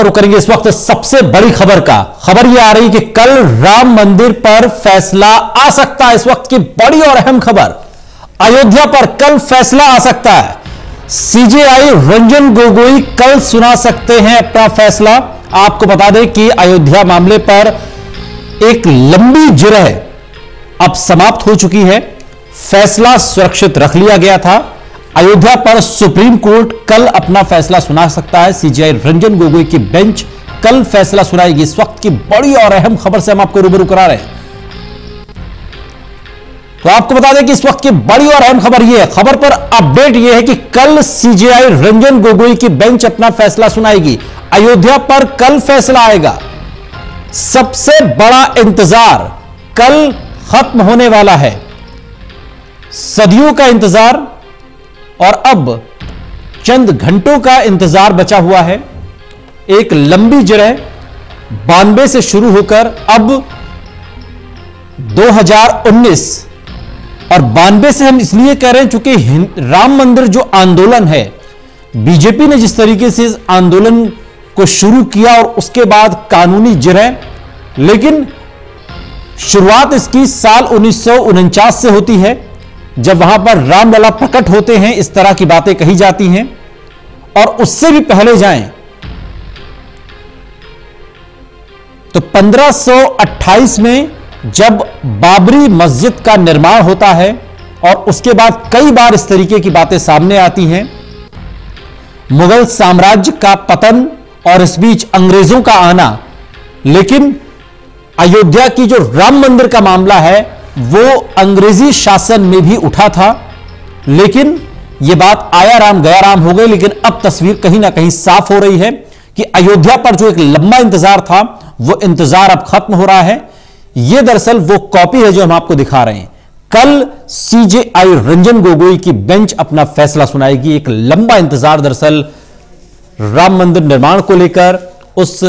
पर रुक करेंगे इस वक्त सबसे बड़ी खबर का। खबर यह आ रही कि कल राम मंदिर पर फैसला आ सकता है। इस वक्त की बड़ी और अहम खबर, अयोध्या पर कल फैसला आ सकता है। सीजेआई रंजन गोगोई कल सुना सकते हैं अपना फैसला। आपको बता दें कि अयोध्या मामले पर एक लंबी जिरह अब समाप्त हो चुकी है। फैसला सुरक्षित रख लिया गया था। अयोध्या पर सुप्रीम कोर्ट कल अपना फैसला सुना सकता है। सीजेआई रंजन गोगोई की बेंच कल फैसला सुनाएगी। इस वक्त की बड़ी और अहम खबर से हम आपको रूबरू करा रहे हैं। तो आपको बता दें कि इस वक्त की बड़ी और अहम खबर यह है, खबर पर अपडेट यह है कि कल सीजेआई रंजन गोगोई की बेंच अपना फैसला सुनाएगी। अयोध्या पर कल फैसला आएगा। सबसे बड़ा इंतजार कल खत्म होने वाला है। सदियों का इंतजार और अब चंद घंटों का इंतजार बचा हुआ है। एक लंबी जिरह 92 से शुरू होकर अब 2019 और 92 से हम इसलिए कह रहे हैं क्योंकि राम मंदिर जो आंदोलन है, बीजेपी ने जिस तरीके से इस आंदोलन को शुरू किया और उसके बाद कानूनी जिरह, लेकिन शुरुआत इसकी साल 1949 से होती है, जब वहां पर रामलला प्रकट होते हैं। इस तरह की बातें कही जाती हैं। और उससे भी पहले जाएं तो 1528 में जब बाबरी मस्जिद का निर्माण होता है और उसके बाद कई बार इस तरीके की बातें सामने आती हैं। मुगल साम्राज्य का पतन और इस बीच अंग्रेजों का आना। लेकिन अयोध्या की जो राम मंदिर का मामला है वो अंग्रेजी शासन में भी उठा था, लेकिन यह बात आया राम गया राम हो गई। लेकिन अब तस्वीर कहीं ना कहीं साफ हो रही है कि अयोध्या पर जो एक लंबा इंतजार था वो इंतजार अब खत्म हो रहा है। यह दरअसल वो कॉपी है जो हम आपको दिखा रहे हैं। कल सीजेआई रंजन गोगोई की बेंच अपना फैसला सुनाएगी। एक लंबा इंतजार दरअसल राम मंदिर निर्माण को लेकर, उस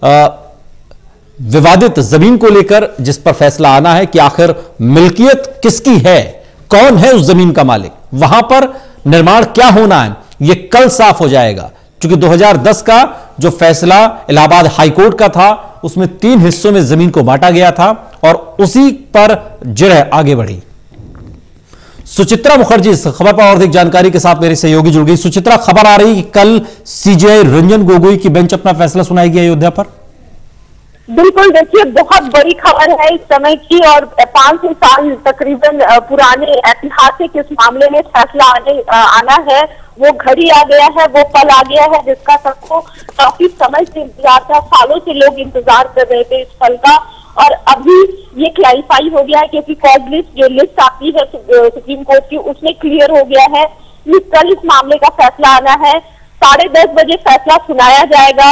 विवादित जमीन को लेकर जिस पर फैसला आना है कि आखिर मिल्कियत किसकी है, कौन है उस जमीन का मालिक, वहां पर निर्माण क्या होना है, यह कल साफ हो जाएगा। क्योंकि 2010 का जो फैसला इलाहाबाद हाईकोर्ट का था उसमें 3 हिस्सों में जमीन को बांटा गया था और उसी पर जिरह आगे बढ़ी। सुचित्रा मुखर्जी इस खबर पर और अधिक जानकारी के साथ मेरे सहयोगी जुड़ गई। सुचित्रा, खबर आ रही है कि कल सीजेआई रंजन गोगोई की बेंच अपना फैसला सुनाएगी अयोध्या पर। बिल्कुल, देखिए बहुत बड़ी खबर है इस समय की और 500 साल तकरीबन पुराने ऐतिहासिक इस मामले में फैसला आना है। वो घड़ी आ गया है, वो पल आ गया है जिसका सबको काफी समय से इंतजार था। सालों से लोग इंतजार कर रहे थे इस पल का और अभी ये क्लैरिफाई हो गया है क्योंकि कॉज लिस्ट जो लिस्ट आती है सुप्रीम कोर्ट की उसमें क्लियर हो गया है कि कल इस मामले का फैसला आना है। 10:30 बजे फैसला सुनाया जाएगा।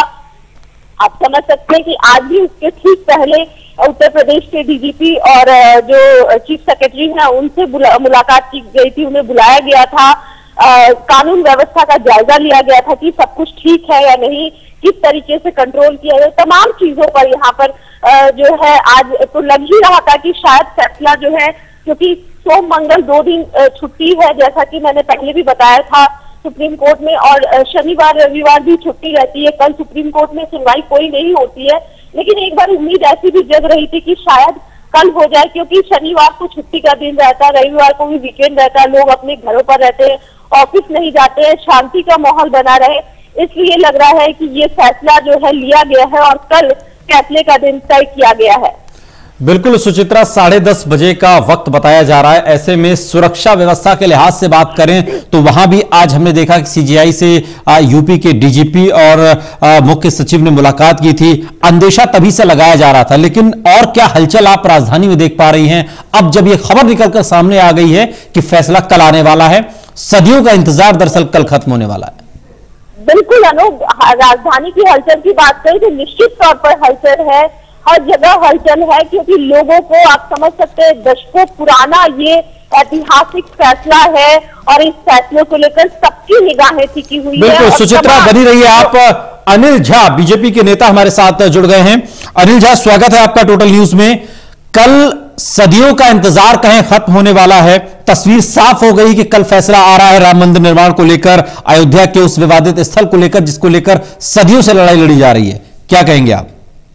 आप समझ सकते हैं कि आज भी उसके ठीक पहले उत्तर प्रदेश के डीजीपी और जो चीफ सेक्रेटरी हैं उनसे मुलाकात की गई थी, उन्हें बुलाया गया था। कानून व्यवस्था का जायजा लिया गया था कि सब कुछ ठीक है या नहीं, किस तरीके से कंट्रोल किया जाए, तमाम चीजों पर यहाँ पर जो है आज तो लग ही रहा था कि शायद फैसला जो है, क्योंकि सोम मंगल 2 दिन छुट्टी है जैसा कि मैंने पहले भी बताया था सुप्रीम कोर्ट में, और शनिवार रविवार भी छुट्टी रहती है। कल सुप्रीम कोर्ट में सुनवाई कोई नहीं होती है, लेकिन एक बार उम्मीद ऐसी भी जग रही थी कि शायद कल हो जाए क्योंकि शनिवार को छुट्टी का दिन रहता है, रविवार को भी वीकेंड रहता है, लोग अपने घरों पर रहते हैं, ऑफिस नहीं जाते हैं, शांति का माहौल बना रहे। इसलिए लग रहा है कि ये फैसला जो है लिया गया है और कल फैसले का दिन तय किया गया है। बिल्कुल सुचित्रा, 10:30 बजे का वक्त बताया जा रहा है। ऐसे में सुरक्षा व्यवस्था के लिहाज से बात करें तो वहां भी आज हमने देखा कि सीजेआई से यूपी के डीजीपी और मुख्य सचिव ने मुलाकात की थी। अंदेशा तभी से लगाया जा रहा था, लेकिन और क्या हलचल आप राजधानी में देख पा रही हैं अब जब यह खबर निकलकर सामने आ गई है कि फैसला कल आने वाला है। सदियों का इंतजार दरअसल कल खत्म होने वाला है। बिल्कुल अनूप, राजधानी की हलचल की बात करें तो निश्चित तौर पर हलचल है, हर जगह हलचल है, क्योंकि लोगों को आप समझ सकते हैं दशकों पुराना ये ऐतिहासिक फैसला है और इस फैसले को लेकर सबकी निगाहें टिकी हुई है। बिल्कुल सुचित्रा, बनी रही है आप। अनिल झा बीजेपी के नेता हमारे साथ जुड़ गए हैं। अनिल झा, स्वागत है आपका टोटल न्यूज में। कल सदियों का इंतजार कहें खत्म होने वाला है, तस्वीर साफ हो गई कि कल फैसला आ रहा है राम मंदिर निर्माण को लेकर, अयोध्या के उस विवादित स्थल को लेकर जिसको लेकर सदियों से लड़ाई लड़ी जा रही है, क्या कहेंगे आप?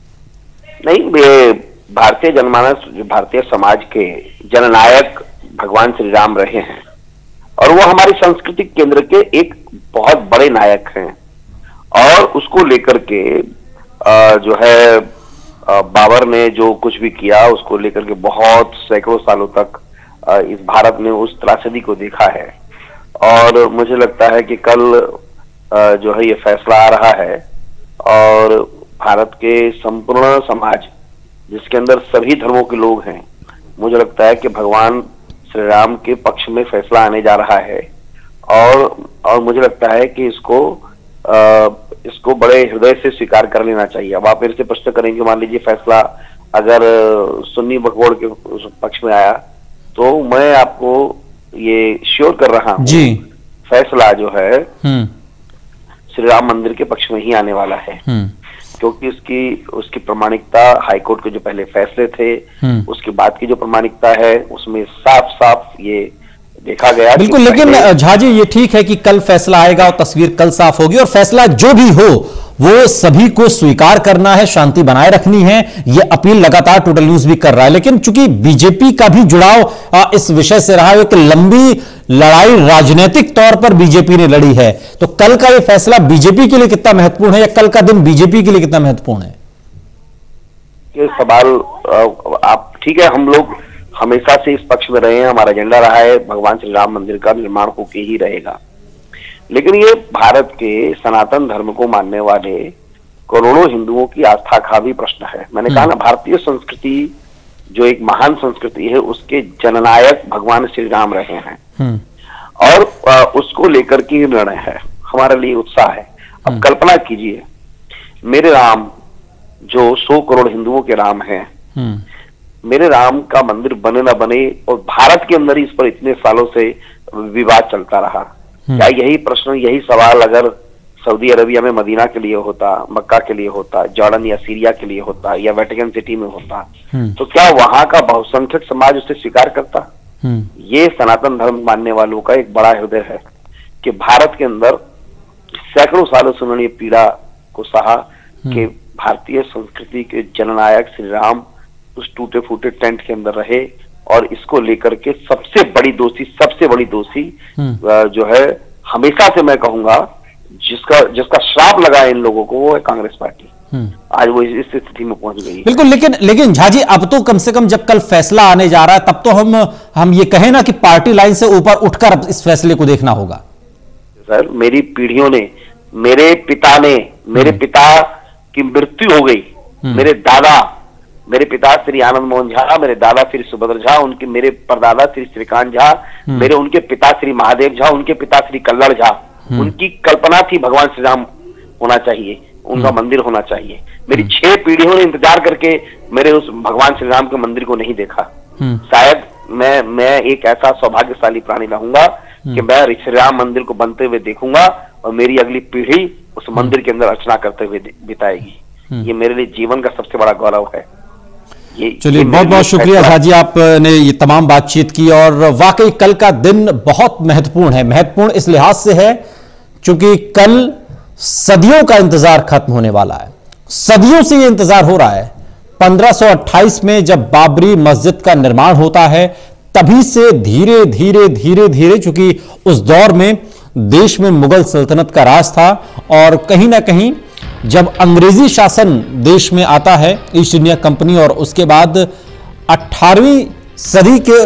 नहीं, भारतीय जनमानस, भारतीय समाज के जननायक भगवान श्री राम रहे हैं और वो हमारी सांस्कृतिक केंद्र के एक बहुत बड़े नायक हैं और उसको लेकर के जो है बाबर ने जो कुछ भी किया उसको लेकर के बहुत सैकड़ों सालों तक इस भारत ने उस त्रासदी को देखा है और मुझे लगता है कि कल जो है ये फैसला आ रहा है और भारत के संपूर्ण समाज जिसके अंदर सभी धर्मों के लोग हैं, मुझे लगता है कि भगवान श्री राम के पक्ष में फैसला आने जा रहा है और मुझे लगता है कि इसको बड़े हृदय से स्वीकार कर लेना चाहिए। अब आप मेरे से प्रश्न करेंगे, मान लीजिए फैसला अगर सुन्नी बकवाड़ के पक्ष में आया तो मैं आपको ये श्योर कर रहा हूं जी, फैसला जो है श्री राम मंदिर के पक्ष में ही आने वाला है क्योंकि उसकी प्रामाणिकता हाईकोर्ट के जो पहले फैसले थे उसके बाद की जो प्रामाणिकता है उसमें साफ साफ ये देखा गया। बिल्कुल, लेकिन झा जी ये ठीक है कि कल फैसला आएगा और तस्वीर कल साफ होगी और फैसला जो भी हो वो सभी को स्वीकार करना है, शांति बनाए रखनी है, ये अपील लगातार टोटल न्यूज भी कर रहा है। लेकिन चूंकि बीजेपी का भी जुड़ाव इस विषय से रहा है, एक लंबी लड़ाई राजनीतिक तौर पर बीजेपी ने लड़ी है, तो कल का ये फैसला बीजेपी के लिए कितना महत्वपूर्ण है या कल का दिन बीजेपी के लिए कितना महत्वपूर्ण है? ये सवाल आप ठीक है, हम लोग हमेशा से इस पक्ष में रहे हैं, हमारा एजेंडा रहा है भगवान श्री राम मंदिर का निर्माण होके ही रहेगा, लेकिन ये भारत के सनातन धर्म को मानने वाले करोड़ों हिंदुओं की आस्था का भी प्रश्न है। मैंने कहा ना, भारतीय संस्कृति जो एक महान संस्कृति है उसके जननायक भगवान श्री राम रहे हैं और उसको लेकर के निर्णय है, हमारे लिए उत्साह है। अब कल्पना कीजिए, मेरे राम जो 100 करोड़ हिंदुओं के राम हैं, मेरे राम का मंदिर बने ना बने और भारत के अंदर ही इस पर इतने सालों से विवाद चलता रहा, क्या यही प्रश्न, यही सवाल अगर सऊदी अरबिया में मदीना के लिए होता, मक्का के लिए होता, जॉर्डन या सीरिया के लिए होता या वेटिकन सिटी में होता, तो क्या वहां का बहुसंख्यक समाज उसे स्वीकार करता? ये सनातन धर्म मानने वालों का एक बड़ा हृदय है कि भारत के अंदर सैकड़ों सालों से उन्होंने पीड़ा को सहा कि भारतीय संस्कृति के जननायक श्री राम उस टूटे फूटे टेंट के अंदर रहे और इसको लेकर के सबसे बड़ी दोषी जो है हमेशा से मैं कहूंगा जिसका श्राप लगा है इन लोगों को, वो है कांग्रेस पार्टी। आज वो इस स्थिति में पहुंच गई है। बिल्कुल, लेकिन झा जी अब तो कम से कम जब कल फैसला आने जा रहा है तब तो हम ये कहें ना कि पार्टी लाइन से ऊपर उठकर इस फैसले को देखना होगा। सर, मेरी पीढ़ियों ने, मेरे पिता की मृत्यु हो गई, मेरे पिता श्री आनंद मोहन झा, मेरे दादा श्री सुभद्र झा, मेरे परदादा श्री श्रीकांत झा, उनके पिता श्री महादेव झा, उनके पिता श्री कल्लड़ झा, उनकी कल्पना थी भगवान श्री राम होना चाहिए, उनका मंदिर होना चाहिए। मेरी 6 पीढ़ियों ने इंतजार करके मेरे उस भगवान श्री राम के मंदिर को नहीं देखा। शायद मैं एक ऐसा सौभाग्यशाली प्राणी रहूंगा कि मैं श्री राम मंदिर को बनते हुए देखूंगा और मेरी अगली पीढ़ी उस मंदिर के अंदर अर्चना करते हुए बिताएगी। ये मेरे लिए जीवन का सबसे बड़ा गौरव है। चलिए, बहुत बहुत शुक्रिया झा जी, आपने ये तमाम बातचीत की और वाकई कल का दिन बहुत महत्वपूर्ण है। महत्वपूर्ण इस लिहाज से है क्योंकि कल सदियों का इंतजार खत्म होने वाला है, सदियों से ये इंतजार हो रहा है। 1528 में जब बाबरी मस्जिद का निर्माण होता है तभी से धीरे धीरे चूंकि उस दौर में देश में मुगल सल्तनत का राज था और कहीं ना कहीं जब अंग्रेजी शासन देश में आता है, ईस्ट इंडिया कंपनी, और उसके बाद 18वीं सदी के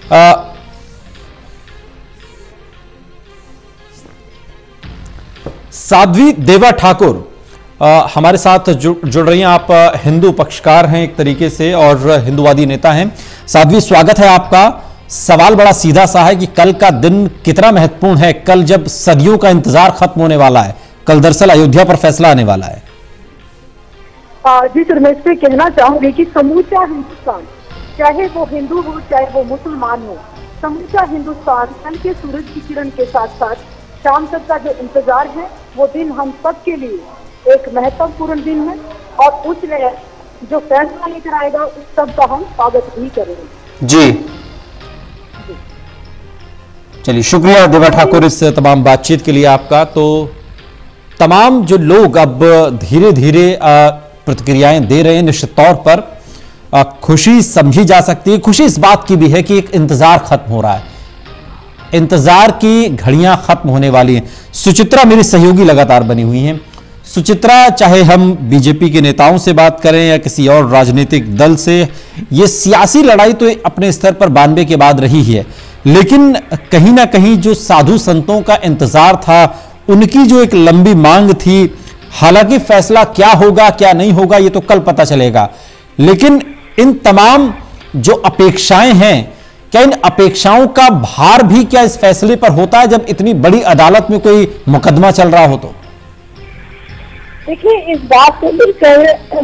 साध्वी देवा ठाकुर हमारे साथ जुड़ रही हैं। आप हिंदू पक्षकार हैं एक तरीके से और हिंदूवादी नेता हैं। साध्वी, स्वागत है आपका। सवाल बड़ा सीधा सा है कि कल का दिन कितना महत्वपूर्ण है, कल जब सदियों का इंतजार खत्म होने वाला है, कल दरअसल अयोध्या पर फैसला आने वाला है। जी सर, मैं इससे कहना चाहूंगी कि समूचा हिंदुस्तान, चाहे वो हिंदू हो चाहे वो मुसलमान हो, समूचा हिंदुस्तान कल के सूरज की किरण के साथ साथ शाम तक का जो इंतजार है वो दिन हम सब के लिए एक महत्वपूर्ण दिन है और उसमें जो फैसला लेकर आएगा उस सब का हम स्वागत भी करेंगे। जी, चलिए, शुक्रिया दिव्या ठाकुर इस तमाम बातचीत के लिए आपका। तो तमाम जो लोग अब धीरे धीरे प्रतिक्रियाएं दे रहे हैं, निश्चित तौर पर खुशी समझी जा सकती है। खुशी इस बात की भी है कि एक इंतजार खत्म हो रहा है, इंतजार की घड़ियां खत्म होने वाली हैं। सुचित्रा मेरी सहयोगी लगातार बनी हुई हैं। सुचित्रा, चाहे हम बीजेपी के नेताओं से बात करें या किसी और राजनीतिक दल से, ये सियासी लड़ाई तो अपने स्तर पर 92 के बाद रही ही है, लेकिन कहीं ना कहीं जो साधु संतों का इंतजार था, उनकी जो एक लंबी मांग थी, हालांकि फैसला क्या होगा क्या नहीं होगा ये तो कल पता चलेगा, लेकिन इन तमाम जो अपेक्षाएं हैं, क्या इन अपेक्षाओं का भार भी क्या इस फैसले पर होता है जब इतनी बड़ी अदालत में कोई मुकदमा चल रहा हो? तो देखिए, इस बात को लेकर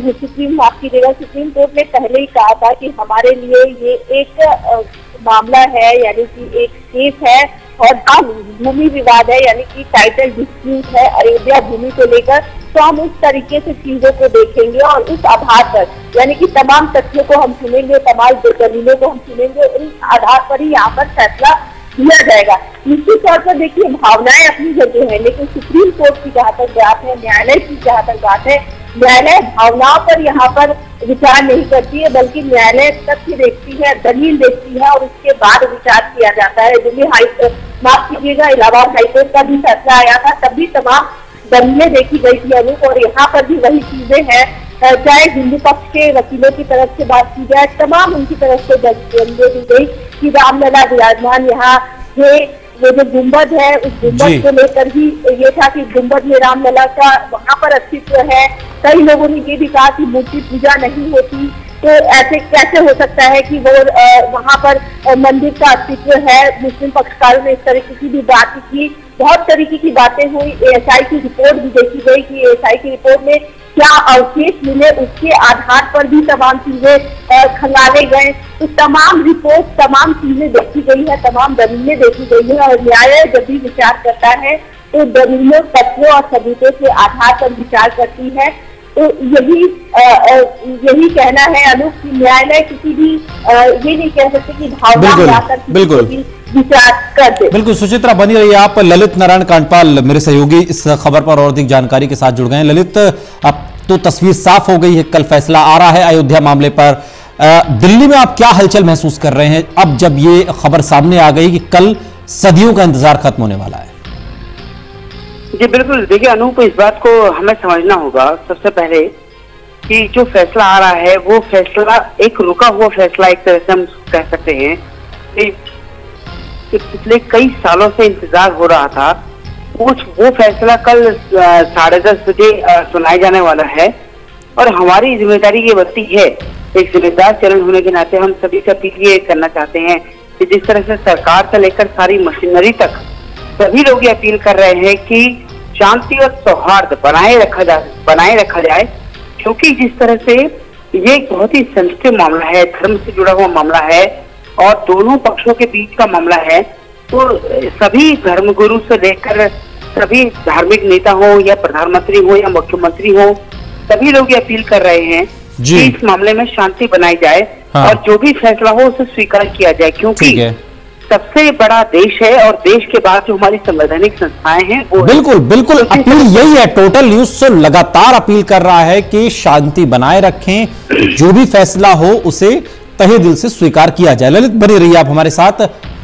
सुप्रीम कोर्ट ने पहले ही कहा था कि हमारे लिए ये एक मामला है, यानी कि एक केस है और भूमि विवाद है, यानी कि टाइटल डिस्प्यूट है अयोध्या भूमि को लेकर। तो हम उस तरीके से चीजों को देखेंगे और उस आधार पर, यानी कि तमाम तथ्यों को हम सुनेंगे, तमाम दलीलों को हम सुनेंगे, उस आधार पर ही यहाँ पर फैसला दिया जाएगा। निश्चित तौर पर देखिए, भावनाएं अपनी जगह है, लेकिन सुप्रीम कोर्ट की जहाँ तक बात है, न्यायालय की जहाँ तक बात है, न्यायालय भावनाओं पर यहाँ पर विचार नहीं करती है, बल्कि न्यायालय तथ्य देखती है, दलील देखती है और उसके बाद विचार किया जाता है। दिल्ली माफ कीजिएगा, इलाहाबाद हाईकोर्ट का भी फैसला आया था, तब भी तमाम दलीलें देखी गई थी अनूप, और यहाँ पर भी वही चीजें हैं। चाहे हिंदू पक्ष के वकीलों की तरफ से बात की जाए, तमाम उनकी तरफ से दलीलें दी गई कि रामलला विराजमान यहाँ थे। वो जो गुम्बद है, उस गुम्बद को लेकर ही ये था कि गुम्बद में रामलला का वहाँ पर अस्तित्व है। कई लोगों ने ये भी कहा कि मूर्ति पूजा नहीं होती, तो ऐसे कैसे हो सकता है कि वो वहाँ पर मंदिर का अस्तित्व है। मुस्लिम पक्षकारों ने इस तरीके की भी बात की, बहुत तरीके की बातें हुई। एएसआई की रिपोर्ट भी देखी गई कि एएसआई की रिपोर्ट में क्या अवशेष मिले, उसके आधार पर भी तमाम चीजें खंगाले गए। तो तमाम रिपोर्ट, तमाम चीजें देखी गई है, तमाम दलीलें देखी गई है, और न्यायालय जब भी विचार करता है तो दलीलों, तथ्यों और सबूतों के आधार पर विचार करती है। तो यही कहना है अनूप कि न्यायालय किसी भी ये नहीं कह सकते कि भावना बिल्कुल विचार कर दे। बिल्कुल सुचित्रा, बनी रही आप। ललित नारायण कांडपाल मेरे सहयोगी इस खबर पर और अधिक जानकारी के साथ जुड़ गए हैं। ललित, अब तो तस्वीर साफ हो गई है, कल फैसला आ रहा है अयोध्या मामले पर। दिल्ली में आप क्या हलचल महसूस कर रहे हैं अब जब ये खबर सामने आ गई कि कल सदियों का इंतजार खत्म होने वाला है? जी बिल्कुल, देखिए अनूप, इस बात को हमें समझना होगा सबसे पहले कि जो फैसला आ रहा है वो फैसला एक रुका हुआ फैसला, एक तरह से हम कह सकते हैं कि पिछले कई सालों से इंतजार हो रहा था। वो फैसला कल 10:30 बजे सुनाया जाने वाला है, और हमारी जिम्मेदारी ये बनती है, एक जिम्मेदार चरण होने के नाते हम सभी से अपील ये करना चाहते हैं कि जिस तरह से सरकार से लेकर सारी मशीनरी तक सभी लोग ये अपील कर रहे हैं कि शांति और सौहार्द बनाए रखा जाए, क्योंकि जिस तरह से ये एक बहुत ही सेंसिटिव मामला है, धर्म से जुड़ा हुआ मामला है और दोनों पक्षों के बीच का मामला है। तो सभी धर्मगुरु से लेकर सभी धार्मिक नेता हो या प्रधानमंत्री हो या मुख्यमंत्री हो, सभी लोग ये अपील कर रहे हैं कि इस मामले में शांति बनाई जाए। हाँ। और जो भी फैसला हो उसे स्वीकार किया जाए, क्योंकि सबसे बड़ा देश है और देश के बाद जो हमारी संवैधानिक संस्थाएं हैं वो बिल्कुल अपील यही है। टोटल न्यूज से लगातार अपील कर रहा है कि शांति बनाए रखें, जो भी फैसला हो उसे तहे दिल से स्वीकार किया जाए। ललित, बनी रहिए आप हमारे साथ।